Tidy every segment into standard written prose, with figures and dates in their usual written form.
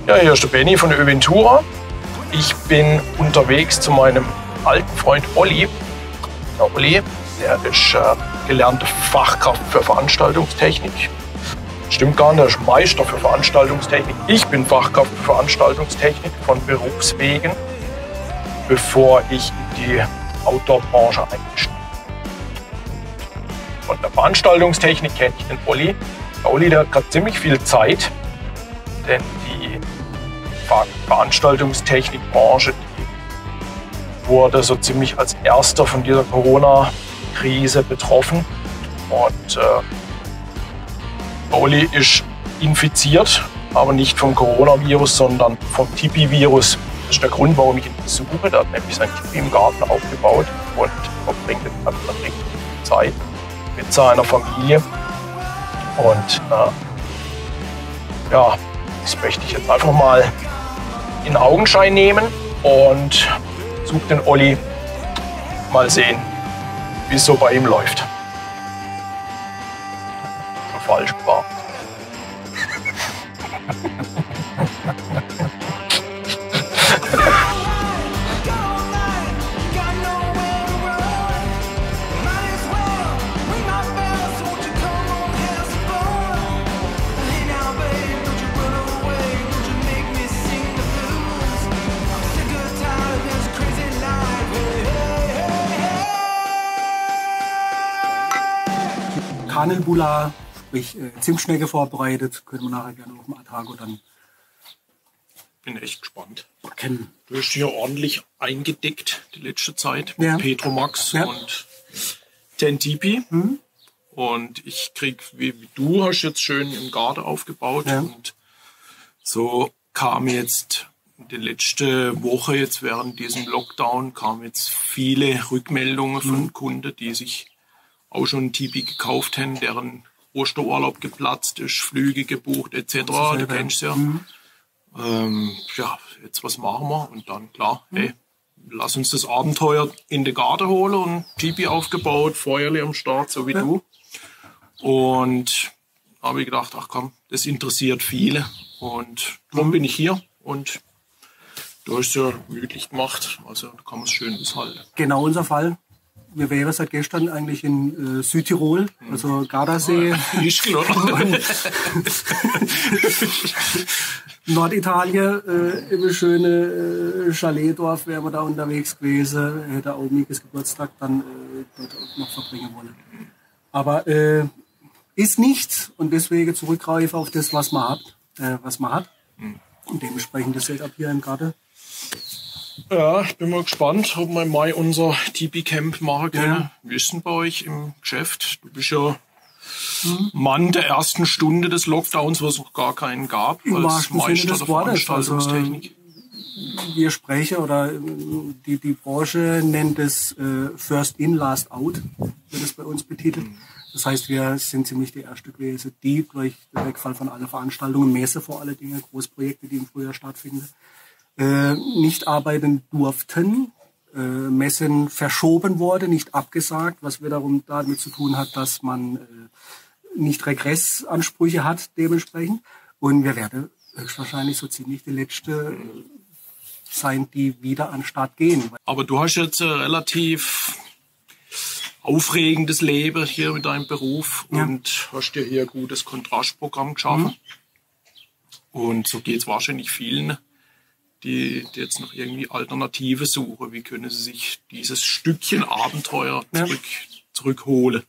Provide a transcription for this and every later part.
Ja, hier ist der Benny von der Öventura. Ich bin unterwegs zu meinem alten Freund Olli. Der Olli, der ist gelernte Fachkraft für Veranstaltungstechnik. Stimmt gar nicht, er ist Meister für Veranstaltungstechnik. Ich bin Fachkraft für Veranstaltungstechnik von Berufswegen, bevor ich in die Outdoor-Branche eingestiegen bin. Von der Veranstaltungstechnik kenne ich den Olli. Der Olli, der hat gerade ziemlich viel Zeit, denn die Veranstaltungstechnikbranche wurde so ziemlich als erster von dieser Corona-Krise betroffen. Und der Olli ist infiziert, aber nicht vom Coronavirus, sondern vom Tipi-Virus. Das ist der Grund, warum ich ihn besuche. Der hat nämlich sein Tipi im Garten aufgebaut und verbringt Zeit mit seiner Familie. Und ja, das möchte ich jetzt einfach mal in Augenschein nehmen und suche den Olli. Mal sehen, wie es so bei ihm läuft. Schon falsch war. Kanelbula, sprich Zimtschnecke vorbereitet, können wir nachher gerne auf dem Atago dann. Bin echt gespannt. Kennen. Du hast hier ordentlich eingedeckt die letzte Zeit mit Ja. Petromax Ja. und 10 Tipi. Mhm. Und ich krieg, wie du hast jetzt schön im Garten aufgebaut. Ja. Und so kam jetzt die letzte Woche, jetzt während diesem Lockdown, kamen jetzt viele Rückmeldungen von Kunden, die sich auch schon ein Tipi gekauft haben, deren Osterurlaub geplatzt ist, Flüge gebucht etc. Du kennst ja. Ja, jetzt was machen wir? Und dann klar, hey, lass uns das Abenteuer in den Garten holen und Tipi aufgebaut, Feuerle am Start, so wie du. Und habe ich gedacht, ach komm, das interessiert viele. Und darum bin ich hier und du hast es ja gemütlich gemacht, also da kann man es schön aushalten. Genau unser Fall. Wir wären seit gestern eigentlich in Südtirol, also Gardasee. Ischgl, oder? Norditalien, im schöne Chaletdorf wären wir da unterwegs gewesen. Hätte auch Mikes Geburtstag dann dort auch noch verbringen wollen. Aber ist nichts und deswegen zurückgreife auf das, was man hat. Und dementsprechend das Setup hier im Garten. Ja, ich bin mal gespannt, ob wir im Mai unser Tipi-Camp machen können. Ja. Wie ist denn bei euch im Geschäft? Du bist ja Mann der ersten Stunde des Lockdowns, wo es noch gar keinen gab, als Meister der Veranstaltungstechnik. Wir sprechen oder die Branche nennt es First in, Last out, wird es bei uns betitelt. Das heißt, wir sind ziemlich die erste gewesen, die durch den Wegfall von allen Veranstaltungen, Messe vor allen Dingen, Großprojekte, die im Frühjahr stattfinden, nicht arbeiten durften, Messen verschoben wurde, nicht abgesagt, was wiederum damit zu tun hat, dass man nicht Regressansprüche hat dementsprechend. Und wir werden höchstwahrscheinlich so ziemlich die letzte sein, die wieder an den Start gehen. Aber du hast jetzt ein relativ aufregendes Leben hier mit deinem Beruf und hast dir hier ein gutes Kontrastprogramm geschaffen. Und so geht es wahrscheinlich vielen, die jetzt noch irgendwie Alternative suchen. Wie können sie sich dieses Stückchen Abenteuer zurückholen?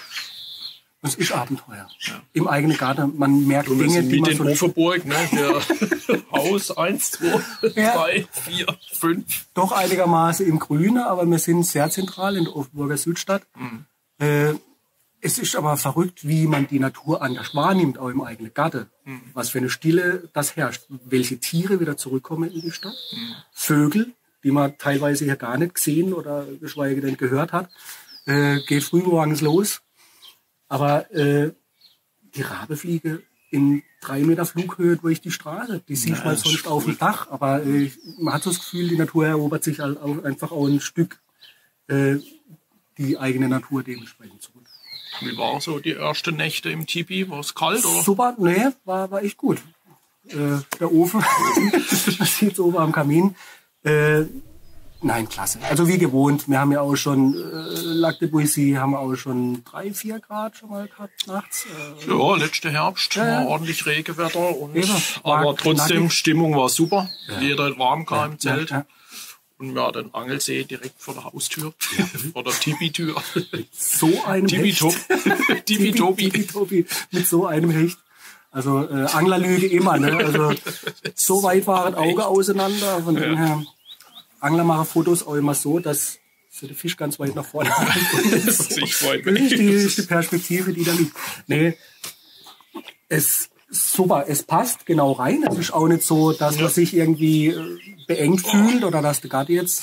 Das ist Abenteuer. Ja. Im eigenen Garten. Man merkt Dinge, die man in Offenburg, ne? Der Haus 1, 2, 3, 4, 5. Doch einigermaßen im Grünen, aber wir sind sehr zentral in der Offenburger Südstadt. Es ist aber verrückt, wie man die Natur anders wahrnimmt, auch im eigenen Garten. Was für eine Stille das herrscht. Welche Tiere wieder zurückkommen in die Stadt. Vögel, die man teilweise hier gar nicht gesehen oder geschweige denn gehört hat. Geht frühmorgens los. Aber die Rabenfliege in 3 Meter Flughöhe durch die Straße, die sieht man sonst auf dem Dach. Aber man hat so das Gefühl, die Natur erobert sich halt auch einfach auch ein Stück die eigene Natur dementsprechend zurück. Wie war so die ersten Nächte im Tipi? War es kalt? Oder? Super, nee, war echt gut. der Ofen. Das sieht oben am Kamin. Nein, klasse. Also wie gewohnt. Wir haben ja auch schon Lac de Boissy, haben wir auch schon 3-4 Grad schon mal gehabt nachts. Ja, letzter Herbst war ordentlich Regenwetter. Und, war aber trotzdem, knackig. Stimmung war super. Jeder hat warm kam im Zelt. Ja. Und wir hatten den Angelsee direkt vor der Haustür. Vor der Tipi-Tür. So einem Hecht. Tipi-Tobi. Mit so einem Hecht. Also Anglerlüge immer. Ne? Also so weit waren Auge auseinander. Von dem her, Angler machen Fotos auch immer so, dass so der Fisch ganz weit nach vorne halten. Das ist die Perspektive, die da liegt. Nee, super, es passt genau rein. Es ist auch nicht so, dass man sich irgendwie beengt fühlt oder dass der Gatte jetzt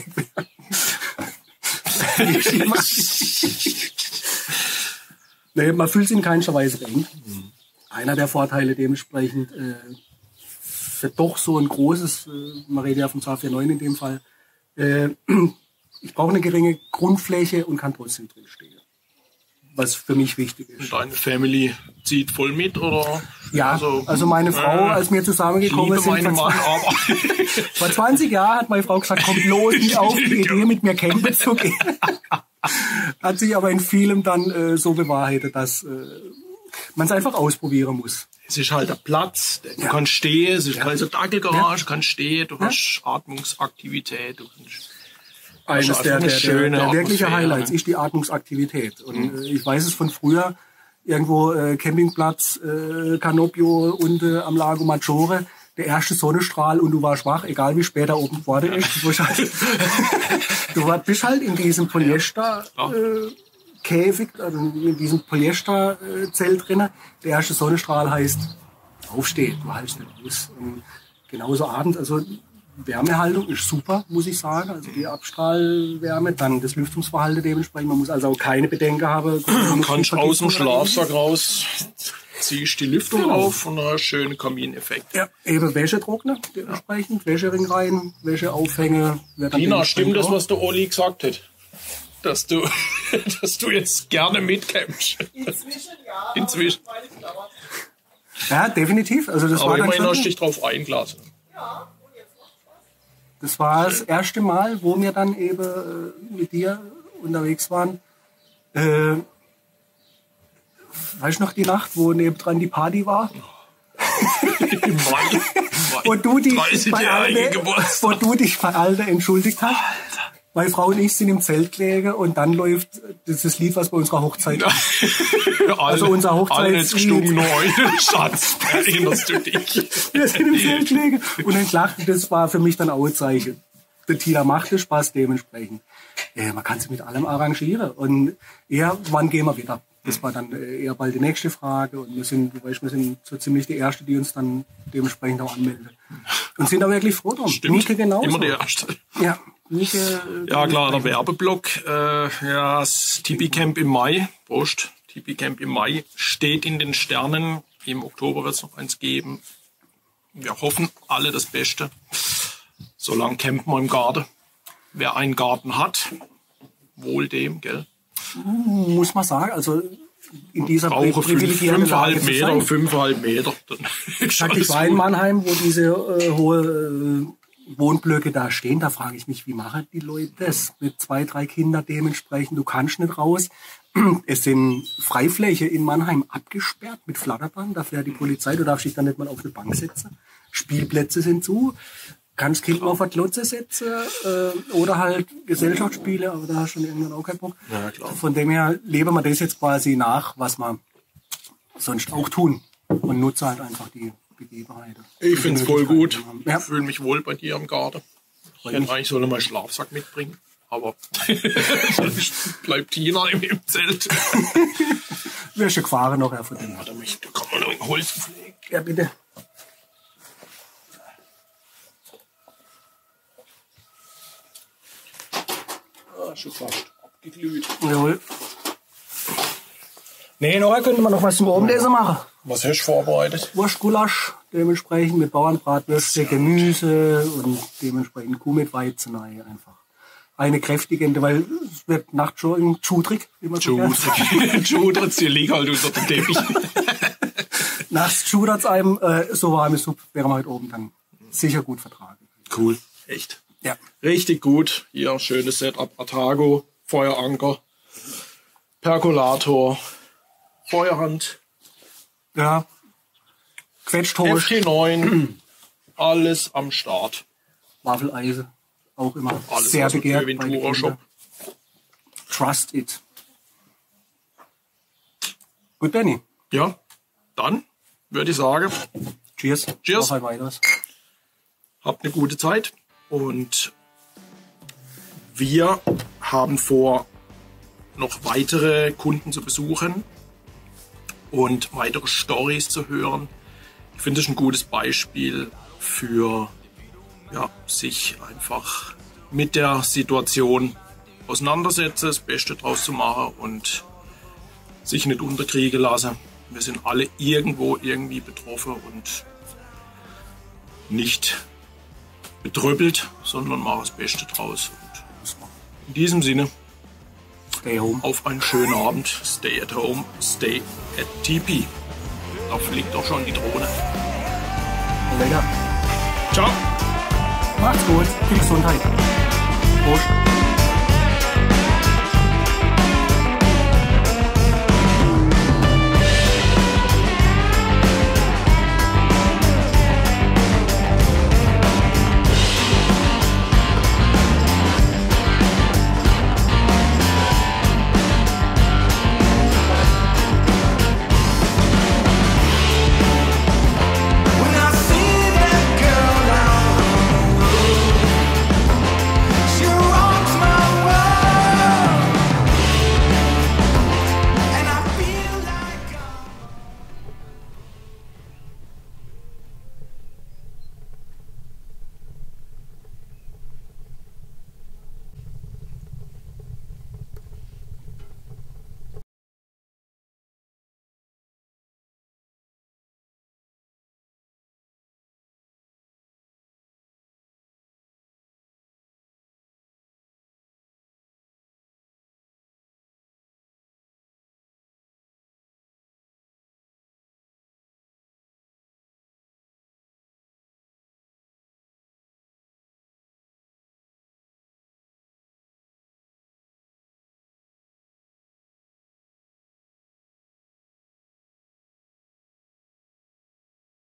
nee, man fühlt sich in keinster Weise beengt. Einer der Vorteile dementsprechend für doch so ein großes, man redet ja vom 249 in dem Fall, ich brauche eine geringe Grundfläche und kann trotzdem drinstehen. Was für mich wichtig ist. Und deine Family zieht voll mit, oder? Ja, also meine Frau, als wir zusammengekommen sind, vor 20 Jahren hat meine Frau gesagt, kommt los, nicht auf die Idee, mit mir campen zu gehen. Hat sich aber in vielem dann so bewahrheitet, dass man es einfach ausprobieren muss. Es ist halt der Platz, du kannst stehen, es ist keine Dackelgarage, du kannst stehen, du hast Atmungsaktivität, du kannst... Eines der wirklichen Highlights ist die Atmungsaktivität. Und ich weiß es von früher, irgendwo Campingplatz, Canopio unten am Lago Maggiore, der erste Sonnenstrahl und du warst wach, egal wie spät er oben geworden ist. Du bist halt in diesem Polyester-Käfig, also in diesem Polyester-Zelt drin. Der erste Sonnenstrahl heißt, aufstehen, du haltst nicht aus. Und genauso abends, also Wärmehaltung ist super, muss ich sagen. Also die Abstrahlwärme, dann das Lüftungsverhalten dementsprechend. Man muss also auch keine Bedenken haben. Du kannst aus dem Schlafsack raus, ziehst die Lüftung auf und hast schönen Kamineffekt. Ja, eben Wäschetrockner dementsprechend, Wäschering rein, Wäscheaufhänge. Tina, stimmt das, was der Olli gesagt hat? Dass du jetzt gerne mitcampst? Inzwischen ja. Inzwischen. Ja, definitiv. Also das aber war dann immerhin hast du schon, dich drauf eingelassen. Ja. das war das erste Mal, wo wir dann eben mit dir unterwegs waren. Weißt du noch die Nacht, wo nebendran die Party war? Im Mai. Und du dich 30-jährige Geburtstag. wo du dich bei Alter entschuldigt hast. Meine Frau und ich sind im Zelt gelegen und dann läuft das Lied, was bei unserer Hochzeit also unser Hochzeitslied. Stunden heute, Schatz, erinnerst du dich? Wir sind im Zelt gelegen und dann gelacht. Das war für mich dann auch ein Zeichen. Der Tina machte Spaß dementsprechend. Man kann sich mit allem arrangieren. Und wann gehen wir wieder? Das war dann eher bald die nächste Frage. Und wir sind so ziemlich die Erste, die uns dann dementsprechend auch anmelden. Und sind da wirklich froh drum. Stimmt, Nike genauso. immer der Erste. Ja, Nike, Ja klar, der Werbeblock. Das Tipi-Camp im Mai, Prost, Tipi-Camp im Mai steht in den Sternen. Im Oktober wird es noch eins geben. Wir hoffen alle das Beste. Solange campen wir im Garten. Wer einen Garten hat, wohl dem, gell? muss man sagen, also in dieser Brauche 5,5 Meter. Ich war in Mannheim, wo diese hohe Wohnblöcke da stehen. Da frage ich mich, wie machen die Leute das? Mit 2, 3 Kindern dementsprechend, du kannst nicht raus. Es sind Freifläche in Mannheim abgesperrt mit Flatterband. Da fährt die Polizei, du darfst dich dann nicht mal auf eine Bank setzen. Spielplätze sind zu. Kannst Kind auf eine Klotze setzen oder halt Gesellschaftsspiele, aber da hast du schon irgendwann auch keinen Bock. Ja, klar. Von dem her leben wir das jetzt quasi nach, was wir sonst auch tun und nutze halt einfach die Begebenheiten. Ich finde es voll gut. Ja. Ich fühle mich wohl bei dir im Garten. Ich hätte eigentlich sollen mal Schlafsack mitbringen, aber bleibt Tina im Zelt. Wir schon gefahren noch, von dem. Da kann man noch ein Holz pflegen. Ja, bitte. Schon fast abgeglüht. Jawohl. Nee, nachher könnte man noch was zum Abendessen machen. Was hast du vorbereitet? Wurstgulasch, dementsprechend mit Bauernbratwürste, Gemüse und dementsprechend Kuh mit Weizen einfach. Eine kräftigende, weil es wird nachts schon schudrig, wie man so Schudrig, hier liegt halt unter dem Teppich. nachts schudert es einem, so warme Suppe wäre man heute oben dann sicher gut vertragen. Cool. Echt. Ja. Richtig gut. Hier schönes Setup. Atago, Feueranker, Perkulator, Feuerhand. Ja. Quetschtoast. FT9. Alles am Start. Waffeleise. Auch immer Alles sehr aus dem begehrt. Ventura Shop. Trust it. Gut, Benny. Ja, dann würde ich sagen, Cheers. Cheers. Noch ein weiteres. habt eine gute Zeit und wir haben vor, noch weitere Kunden zu besuchen und weitere Stories zu hören. Ich finde es ein gutes Beispiel für sich einfach mit der Situation auseinandersetzen, das Beste draus zu machen und sich nicht unterkriegen lassen. Wir sind alle irgendwo irgendwie betroffen und nicht betröppelt, sondern machen das Beste draus. Und in diesem Sinne, Stay home. auf einen schönen Abend. Stay at home, stay at TP. Da fliegt doch schon die Drohne. Lecker. Ciao. Macht's gut. Viel Gesundheit. Prost.